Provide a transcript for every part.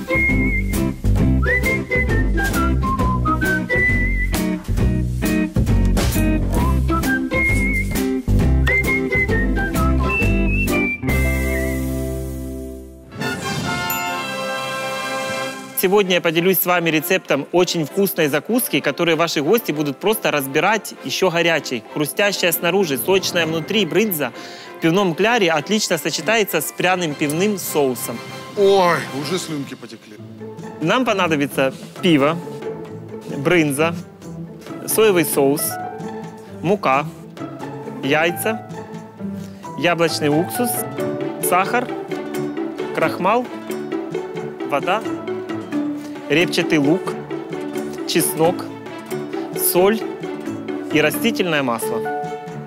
Сегодня я поделюсь с вами рецептом очень вкусной закуски, которую ваши гости будут просто разбирать еще горячей. Хрустящая снаружи, сочная внутри брынза в пивном кляре отлично сочетается с пряным пивным соусом. Ой, уже слюнки потекли. Нам понадобится пиво, брынза, соевый соус, мука, яйца, яблочный уксус, сахар, крахмал, вода, репчатый лук, чеснок, соль и растительное масло.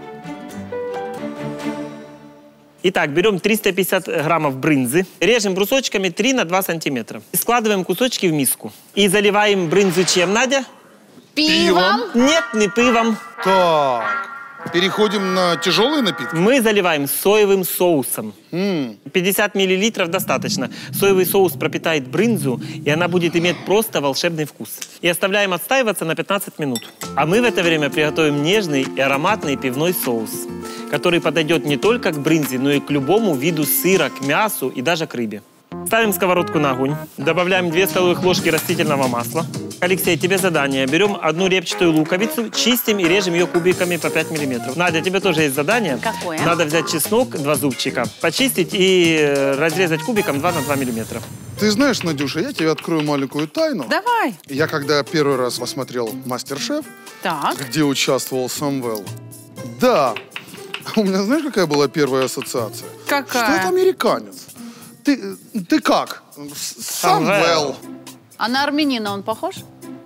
Итак, берем 350 граммов брынзы, режем брусочками 3 на 2 сантиметра. И складываем кусочки в миску. И заливаем брынзу чем, Надя? Пивом? Нет, не пивом. Так, переходим на тяжелые напитки? Мы заливаем соевым соусом. 50 миллилитров достаточно. Соевый соус пропитает брынзу, и она будет иметь просто волшебный вкус. И оставляем отстаиваться на 15 минут. А мы в это время приготовим нежный и ароматный пивной соус, который подойдет не только к брынзе, но и к любому виду сыра, к мясу и даже к рыбе. Ставим сковородку на огонь, добавляем 2 столовых ложки растительного масла. Алексей, тебе задание. Берем одну репчатую луковицу, чистим и режем ее кубиками по 5 миллиметров. Надя, тебе тоже есть задание. Какое? Надо взять чеснок, 2 зубчика, почистить и разрезать кубиком 2 на 2 миллиметра. Ты знаешь, Надюша, я тебе открою маленькую тайну. Давай. Я когда первый раз посмотрел «Мастер-шеф», Так. где участвовал Самвел, да, у меня знаешь, какая была первая ассоциация? Какая? Что это американец. Ты как? Самвел. А на армянина он похож?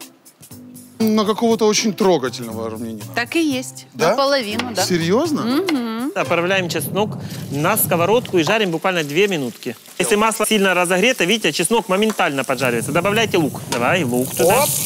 На какого-то очень трогательного армянина. Так и есть. Да? Наполовину, да. Серьезно? Отправляем чеснок на сковородку и жарим буквально 2 минутки. Если масло сильно разогрето, видите, чеснок моментально поджаривается. Добавляйте лук. Давай лук туда. Оп.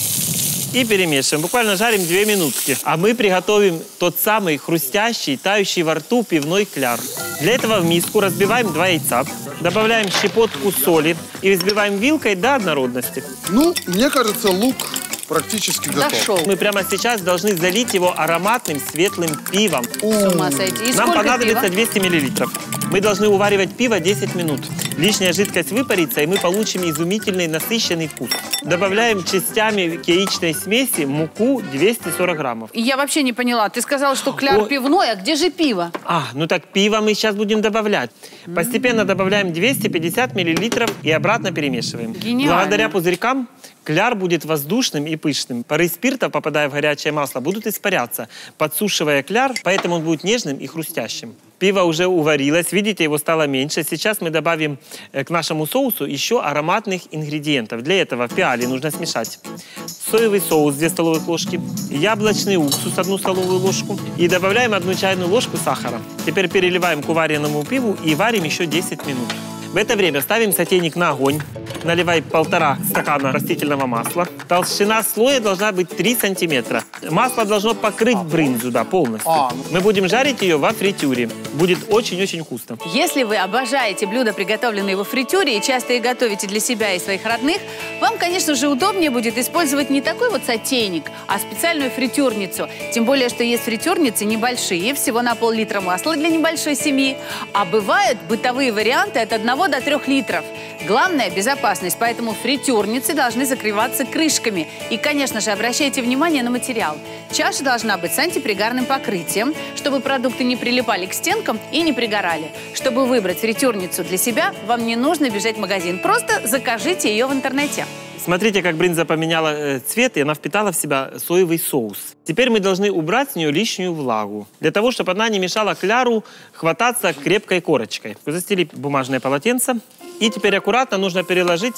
И перемешиваем. Буквально жарим 2 минутки. А мы приготовим тот самый хрустящий, тающий во рту пивной кляр. Для этого в миску разбиваем 2 яйца, добавляем щепотку соли и взбиваем вилкой до однородности. Ну, мне кажется, лук практически готов. Дошел. Мы прямо сейчас должны залить его ароматным светлым пивом. С ума сойти. И Нам сколько понадобится пива? 200 миллилитров. Мы должны уваривать пиво 10 минут. Лишняя жидкость выпарится, и мы получим изумительный насыщенный вкус. Добавляем частями к яичной смеси муку 240 граммов. И я вообще не поняла. Ты сказал, что кляр пивной, а где же пиво? Ну так пиво мы сейчас будем добавлять. Постепенно добавляем 250 миллилитров и обратно перемешиваем. Гениально. Благодаря пузырькам кляр будет воздушным и пышным. Пары спирта, попадая в горячее масло, будут испаряться, подсушивая кляр, поэтому он будет нежным и хрустящим. Пиво уже уварилось, видите, его стало меньше. Сейчас мы добавим к нашему соусу еще ароматных ингредиентов. Для этого в пиале нужно смешать соевый соус 2 столовых ложки, яблочный уксус 1 столовую ложку и добавляем 1 чайную ложку сахара. Теперь переливаем к уваренному пиву и варим еще 10 минут. В это время ставим сотейник на огонь, наливаем 1,5 стакана растительного масла. Толщина слоя должна быть 3 сантиметра. Масло должно покрыть брынзу, да, полностью. Мы будем жарить ее во фритюре. Будет очень-очень вкусно. Если вы обожаете блюда, приготовленные во фритюре, и часто их готовите для себя и своих родных, вам, конечно же, удобнее будет использовать не такой вот сотейник, а специальную фритюрницу. Тем более, что есть фритюрницы небольшие, всего на пол-литра масла для небольшой семьи. А бывают бытовые варианты от 1 до 3 литров. Главное – безопасность, поэтому фритюрницы должны закрываться крышками. И, конечно же, обращайте внимание на материал. Чаша должна быть с антипригарным покрытием, чтобы продукты не прилипали к стенкам и не пригорали. Чтобы выбрать фритюрницу для себя, вам не нужно бежать в магазин. Просто закажите ее в интернете. Смотрите, как брынза поменяла цвет, и она впитала в себя соевый соус. Теперь мы должны убрать с нее лишнюю влагу, для того, чтобы она не мешала кляру хвататься крепкой корочкой. Застелить бумажное полотенце. И теперь аккуратно нужно переложить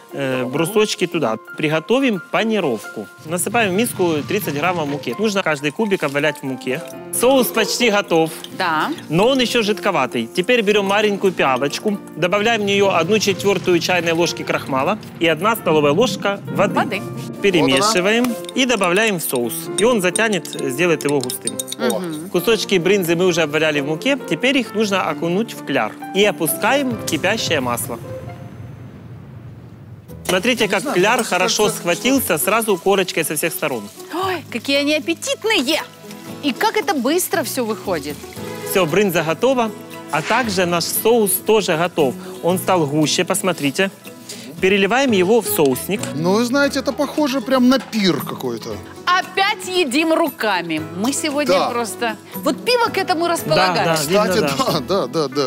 брусочки туда. Приготовим панировку. Насыпаем в миску 30 граммов муки. Нужно каждый кубик обвалять в муке. Соус почти готов, Да. но он еще жидковатый. Теперь берем маленькую пиалочку, добавляем в нее 1/4 чайной ложки крахмала и 1 столовая ложка воды. Перемешиваем и добавляем в соус. И он затянет, сделает его густым. Кусочки брынзы мы уже обваляли в муке. Теперь их нужно окунуть в кляр. И опускаем в кипящее масло. Смотрите, как знаю, кляр мне хорошо кажется, схватился сразу корочкой со всех сторон. Ой, какие они аппетитные! И как это быстро все выходит. Все, брынза готова, а также наш соус тоже готов. Он стал гуще, посмотрите. Переливаем его в соусник. Ну, вы знаете, это похоже прям на пир какой-то. Опять едим руками. Мы сегодня Да. просто... Вот пиво к этому располагает. Да. Кстати, Видно, да.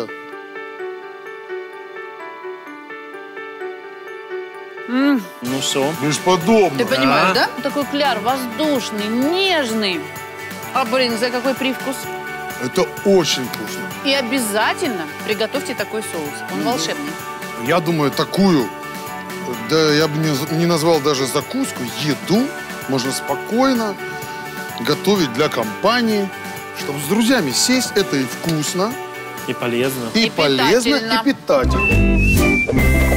Ну что? Бесподобно. Ты понимаешь, да? Такой кляр воздушный, нежный. А брынза какой привкус? Это очень вкусно. И обязательно приготовьте такой соус. Он волшебный. Я думаю, такую, да я бы не назвал даже закуску, еду можно спокойно готовить для компании, чтобы с друзьями сесть. Это и вкусно, И полезно. и полезно, питательно. и питательно.